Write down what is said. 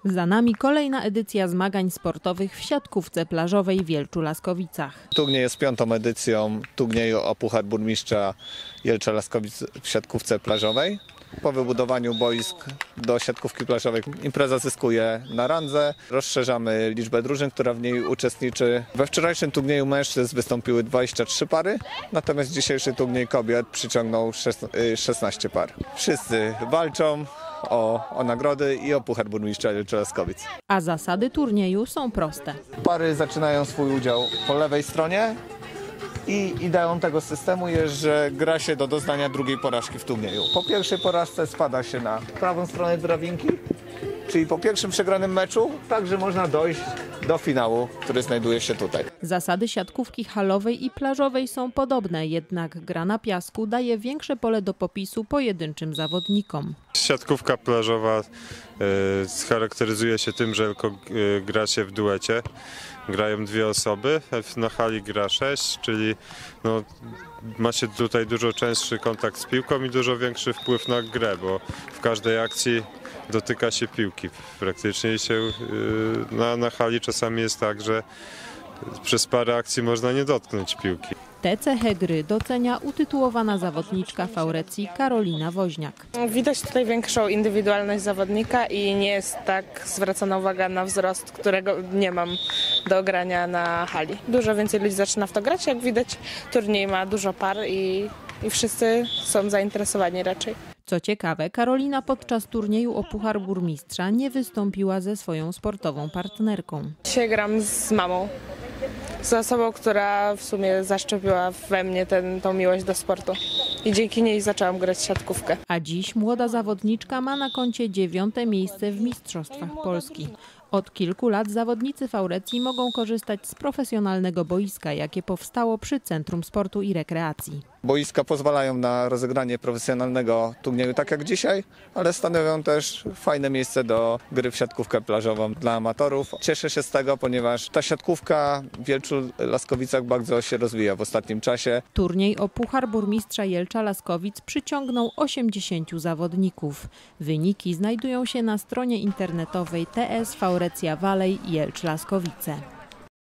Za nami kolejna edycja zmagań sportowych w siatkówce plażowej w Jelczu-Laskowicach. Turniej jest 5. edycją turnieju o Puchar Burmistrza Jelcza-Laskowic w siatkówce plażowej. Po wybudowaniu boisk do siatkówki plażowej impreza zyskuje na randze. Rozszerzamy liczbę drużyn, która w niej uczestniczy. We wczorajszym turnieju mężczyzn wystąpiły 23 pary, natomiast dzisiejszy turniej kobiet przyciągnął 16 par. Wszyscy walczą o nagrody i o Puchar Burmistrza Jelcza-Laskowic. A zasady turnieju są proste. Pary zaczynają swój udział po lewej stronie i ideą tego systemu jest, że gra się do doznania drugiej porażki w turnieju. Po pierwszej porażce spada się na prawą stronę drabinki, czyli po pierwszym przegranym meczu także można dojść do finału, który znajduje się tutaj. Zasady siatkówki halowej i plażowej są podobne, jednak gra na piasku daje większe pole do popisu pojedynczym zawodnikom. Siatkówka plażowa charakteryzuje się tym, że tylko gra się w duecie. Grają 2 osoby, na hali gra 6, czyli ma się tutaj dużo częstszy kontakt z piłką i dużo większy wpływ na grę, bo w każdej akcji dotyka się piłki. Praktycznie na hali czasami jest tak, że przez parę akcji można nie dotknąć piłki. Te cechy gry docenia utytułowana zawodniczka Faurecji Karolina Woźniak. Widać tutaj większą indywidualność zawodnika i nie jest tak zwracana uwaga na wzrost, którego nie mam do grania na hali. Dużo więcej ludzi zaczyna w to grać, jak widać turniej ma dużo par i wszyscy są zainteresowani raczej. Co ciekawe, Karolina podczas turnieju o Puchar Burmistrza nie wystąpiła ze swoją sportową partnerką. Dzisiaj gram z mamą, z osobą, która w sumie zaszczepiła we mnie tą miłość do sportu i dzięki niej zaczęłam grać w siatkówkę. A dziś młoda zawodniczka ma na koncie 9. miejsce w Mistrzostwach Polski. Od kilku lat zawodnicy Faurecji mogą korzystać z profesjonalnego boiska, jakie powstało przy Centrum Sportu i Rekreacji. Boiska pozwalają na rozegranie profesjonalnego turnieju, tak jak dzisiaj, ale stanowią też fajne miejsce do gry w siatkówkę plażową dla amatorów. Cieszę się z tego, ponieważ ta siatkówka w Jelczu-Laskowicach bardzo się rozwija w ostatnim czasie. Turniej o Puchar Burmistrza Jelcza-Laskowic przyciągnął 80 zawodników. Wyniki znajdują się na stronie internetowej TS Faurecja Valley Jelcz-Laskowice.